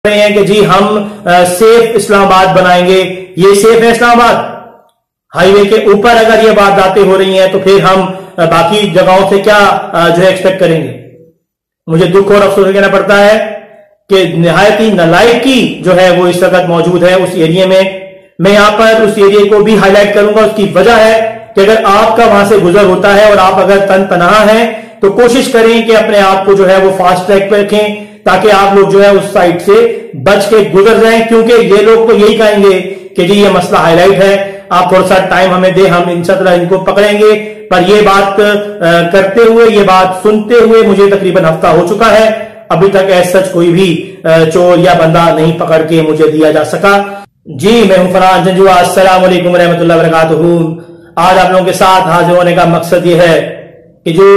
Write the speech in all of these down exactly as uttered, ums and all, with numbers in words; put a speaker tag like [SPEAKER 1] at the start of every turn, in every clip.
[SPEAKER 1] رہے ہیں کہ جی ہم سیف اسلام آباد بنائیں گے. یہ سیف ہے اسلام آباد؟ ہائی وے کے اوپر اگر یہ وارداتیں ہو رہی ہیں تو پھر ہم باقی جگہوں سے کیا جو ہے ایکسپیکٹ کریں گے؟ مجھے دکھ اور افسوس کہنا پڑتا ہے کہ نہایت ہی نالائکی جو ہے وہ اس وقت موجود ہے اس ایریے میں. میں یہاں پر اس ایریے کو بھی ہائی لائٹ کروں گا. اس کی وجہ ہے کہ اگر آپ کا وہاں سے گزر ہوتا ہے اور آپ اگر تن تنہا ہیں تو کوشش کریں کہ اپنے آپ کو جو ہے وہ فاسٹ ٹریک پہ رکھیں تاکہ آپ لوگ جو ہے اس سائٹ سے بچ کے گزر جائیں, کیونکہ یہ لوگ تو یہی کہیں گے کہ جی یہ مسئلہ ہائی لائٹ ہے, آپ تھوڑا سا ٹائم ہمیں دیں, ہم انشاءاللہ ان کو پکڑیں گے. پر یہ بات کرتے ہوئے, یہ بات سنتے ہوئے مجھے تقریباً ہفتہ ہو چکا ہے, ابھی تک ایسا سچ کوئی بھی چور یا بندہ نہیں پکڑ کے مجھے دیا جا سکا. جی میں ہوں فرحان جنجوا. السلام علیکم ورحمۃ اللہ وبرکاتہ. آج آپ لوگوں کے ساتھ حاضر ہونے کا مقصد یہ ہے کہ جو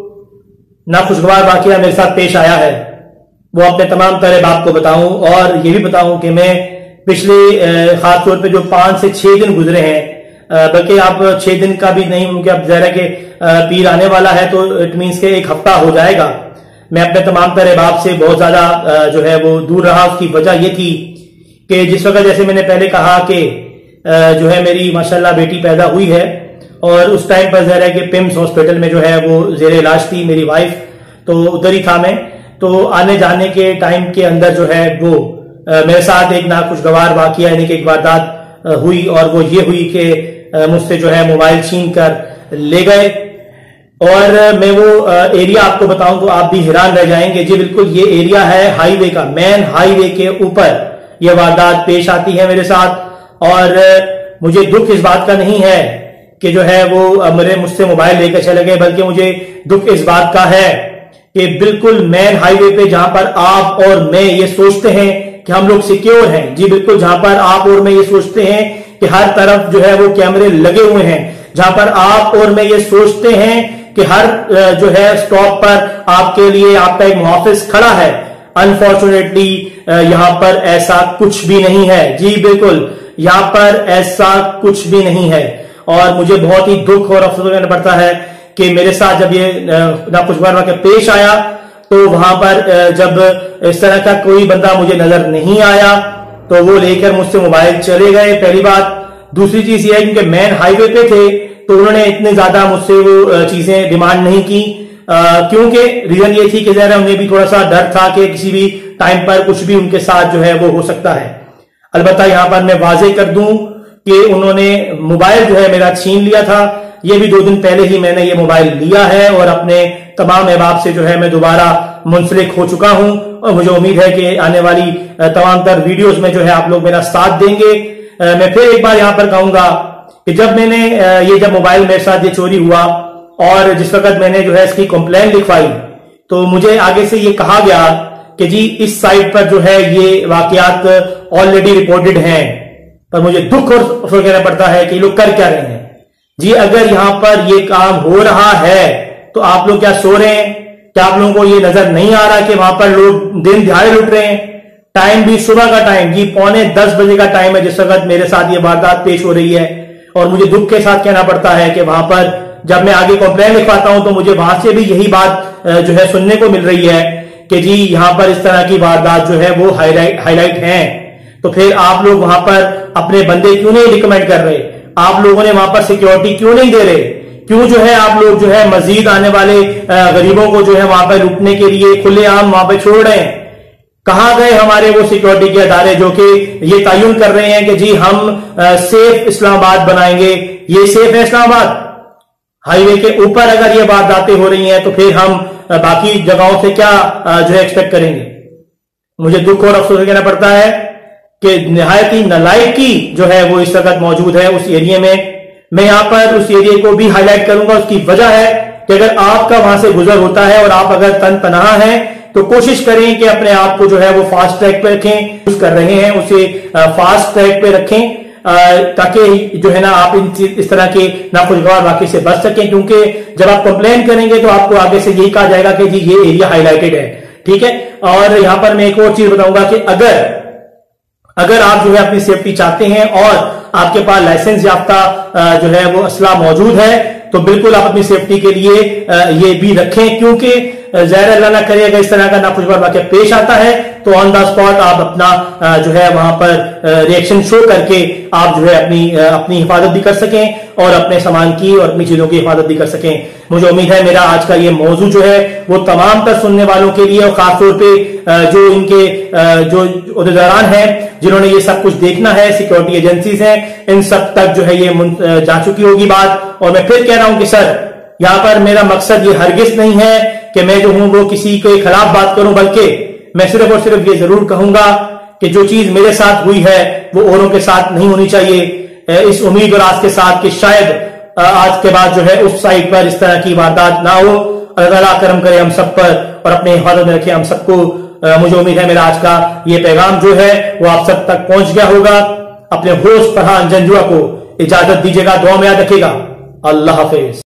[SPEAKER 1] ناخوشگوار واقعہ میرے ساتھ پیش آیا ہے وہ اپنے تمام طرح آپ کو بتاؤں, اور یہ بھی بتاؤں کہ میں پچھلے خاص طور پہ جو پانچ سے چھ دن گزرے ہیں, بلکہ آپ چھ دن کا بھی نہیں, کیونکہ اب ظاہر ہے کہ پیر آنے والا ہے تو اٹ مینس کہ ایک ہفتہ ہو جائے گا. میں اپنے تمام طرح باپ سے بہت زیادہ جو ہے وہ دور رہا. اس کی وجہ یہ تھی کہ جس وقت جیسے میں نے پہلے کہا کہ جو ہے میری ماشاءاللہ بیٹی پیدا ہوئی ہے, اور اس ٹائم پر ظاہر ہے کہ پیمس ہاسپٹل میں جو ہے وہ زیر علاج تھی میری وائف, تو ادھر ہی تھا میں. تو آنے جانے کے ٹائم کے اندر جو ہے وہ میرے ساتھ ایک ناخوشگوار واقعہ یعنی کہ ایک واردات ہوئی, اور وہ یہ ہوئی کہ مجھ سے جو ہے موبائل چھین کر لے گئے. اور میں وہ ایریا آپ کو بتاؤں تو آپ بھی حیران رہ جائیں گے. جی بالکل یہ ایریا ہے ہائی وے کا, مین ہائی وے کے اوپر یہ واردات پیش آتی ہے میرے ساتھ. اور مجھے دکھ اس بات کا نہیں ہے کہ جو ہے وہ میرے مجھ سے موبائل لے کے چلے گئے, بلکہ مجھے دکھ اس بات کا ہے کہ بالکل مین ہائی وے پہ جہاں پر آپ اور میں یہ سوچتے ہیں کہ ہم لوگ سیکیور ہیں, جی بالکل جہاں پر آپ اور میں یہ سوچتے ہیں کہ ہر طرف جو ہے وہ کیمرے لگے ہوئے ہیں, جہاں پر آپ اور میں یہ سوچتے ہیں کہ ہر جو ہے سٹاپ پر آپ کے لیے آپ کا ایک محافظ کھڑا ہے, انفارچونیٹلی یہاں پر ایسا کچھ بھی نہیں ہے. جی بالکل یہاں پر ایسا کچھ بھی نہیں ہے, اور مجھے بہت ہی دکھ اور افسوس کرنا پڑتا ہے کہ میرے ساتھ جب یہ ناخوشگوار واقعہ پیش آیا تو وہاں پر جب اس طرح کا کوئی بندہ مجھے نظر نہیں آیا تو وہ لے کر مجھ سے موبائل چلے گئے, پہلی بات. دوسری چیز یہ ہے کیونکہ مین ہائی وے پہ تھے تو انہوں نے اتنے زیادہ مجھ سے وہ چیزیں ڈیمانڈ نہیں کی, کیونکہ ریزن یہ تھی کہ ذرا انہیں بھی تھوڑا سا ڈر تھا کہ کسی بھی ٹائم پر کچھ بھی ان کے ساتھ جو ہے وہ ہو سکتا ہے. البتہ یہاں پر میں واضح کر دوں کہ انہوں نے موبائل جو ہے میرا چھین لیا تھا. یہ بھی دو دن پہلے ہی میں نے یہ موبائل لیا ہے, اور اپنے تمام احباب سے جو ہے میں دوبارہ منسلک ہو چکا ہوں, اور مجھے امید ہے کہ آنے والی تمام تر ویڈیوز میں جو ہے آپ لوگ میرا ساتھ دیں گے. میں پھر ایک بار یہاں پر کہوں گا کہ جب میں نے یہ جب موبائل میرے ساتھ یہ چوری ہوا اور جس وقت میں نے جو ہے اس کی کمپلین لکھوائی تو مجھے آگے سے یہ کہا گیا کہ جی اس سائٹ پر جو ہے یہ واقعات آلریڈی رپورٹڈ ہیں. پر مجھے دکھ اور افسوس کہنا پڑتا ہے کہ یہ لوگ کر کیا رہے ہیں. جی اگر یہاں پر یہ کام ہو رہا ہے تو آپ لوگ کیا سو رہے ہیں؟ کیا آپ لوگوں کو یہ نظر نہیں آ رہا کہ وہاں پر لوگ دن دہاڑے لٹ رہے ہیں؟ ٹائم بھی صبح کا ٹائم, جی پونے دس بجے کا ٹائم ہے جس وقت میرے ساتھ یہ واردات پیش ہو رہی ہے. اور مجھے دکھ کے ساتھ کہنا پڑتا ہے کہ وہاں پر جب میں آگے کمپلین لکھواتا ہوں تو مجھے وہاں سے بھی یہی بات جو ہے سننے کو مل رہی ہے کہ جی یہاں پر اس طرح کی واردات جو ہے وہ ہائی لائٹ ہیں. تو پھر آپ لوگ وہاں پر اپنے بندے کیوں نہیں ریکمینڈ کر رہے؟ آپ لوگوں نے وہاں پر سیکیورٹی کیوں نہیں دے رہے؟ کیوں جو ہے آپ لوگ جو ہے مزید آنے والے غریبوں کو جو ہے وہاں پہ لوٹنے کے لیے کھلے عام وہاں پہ چھوڑ رہے ہیں؟ کہاں گئے ہمارے وہ سیکیورٹی کے ادارے جو کہ یہ تعین کر رہے ہیں کہ جی ہم سیف اسلام آباد بنائیں گے؟ یہ سیف ہے اسلام آباد؟ ہائی وے کے اوپر اگر یہ وارداتیں ہو رہی ہیں تو پھر ہم باقی جگہوں سے کیا جو ہے ایکسپیکٹ کریں گے؟ مجھے دکھ اور افسوس کہنا پڑتا ہے کہ نہایت ہی نالائکی جو ہے وہ اس وقت موجود ہے اس ایریے میں. میں یہاں پر اس ایریے کو بھی ہائی لائٹ کروں گا. اس کی وجہ ہے کہ اگر آپ کا وہاں سے گزر ہوتا ہے اور آپ اگر تن تنہا ہیں تو کوشش کریں کہ اپنے آپ کو جو ہے وہ فاسٹ ٹریک پہ رکھیں. یوز کر رہے ہیں اسے فاسٹ ٹریک پہ رکھیں تاکہ جو ہے نا آپ اس طرح کے ناخوشگوار واقعے سے بچ سکیں, کیونکہ جب آپ کمپلین کریں گے تو آپ کو آگے سے یہی کہا جائے گا کہ جی یہ ایریا ہائی لائٹڈ ہے. ٹھیک ہے, اور یہاں پر میں ایک اور چیز بتاؤں گا کہ اگر اگر آپ جو ہے اپنی سیفٹی چاہتے ہیں اور آپ کے پاس لائسنس یافتہ جو ہے وہ اسلحہ موجود ہے تو بالکل آپ اپنی سیفٹی کے لیے یہ بھی رکھیں, کیونکہ ظاہر اللہ نہ کرے اگر اس طرح کا ناخوشگوار واقعہ پیش آتا ہے تو آن دا اسپاٹ آپ اپنا جو ہے وہاں پر ریئیکشن شو کر کے آپ جو ہے اپنی اپنی حفاظت بھی کر سکیں اور اپنے سامان کی اور اپنی چیزوں کی حفاظت بھی کر سکیں. مجھے امید ہے میرا آج کا یہ موضوع جو ہے وہ تمام تر سننے والوں کے لیے اور خاص طور پہ جو ان کے جو عہدیداران ہیں جنہوں نے یہ سب کچھ دیکھنا ہے, سیکورٹی ایجنسیز ہیں, ان سب تک جو ہے یہ جا چکی ہوگی بات. اور میں پھر کہہ رہا ہوں کہ سر یہاں پر میرا مقصد یہ ہرگز نہیں ہے کہ میں جو ہوں وہ کسی کے خلاف بات کروں, بلکہ میں صرف اور صرف یہ ضرور کہوں گا کہ جو چیز میرے ساتھ ہوئی ہے وہ اوروں کے ساتھ نہیں ہونی چاہیے, اس امید اور آس کے ساتھ کہ شاید آج کے بعد جو ہے اس سائٹ پر اس طرح کی واردات نہ ہو. اللہ تعالیٰ کرم کرے ہم سب پر اور اپنے حفاظت میں رکھے ہم سب کو. مجھے امید ہے میرا آج کا یہ پیغام جو ہے وہ آپ سب تک پہنچ گیا ہوگا. اپنے ہوسٹ فرحان جنجوعہ کو اجازت دیجیے گا, دعا میں یاد رکھیے گا. اللہ حافظ.